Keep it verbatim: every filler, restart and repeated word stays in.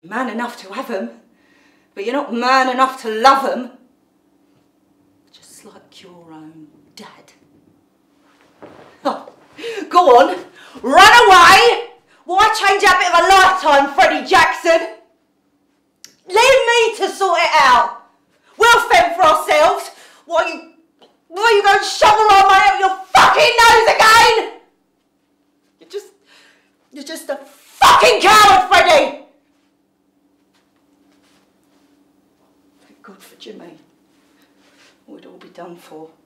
Man enough to have them, but you're not man enough to love them. Just like your own dad. Oh, go on, run away! Why change our bit of a lifetime, Freddie Jackson? Leave me to sort it out. We'll fend for ourselves. While you, while you go and shovel our money up your fucking nose again! You're just, you're just a fucking coward, Freddie! Thank God for Jimmy. We'd all be done for.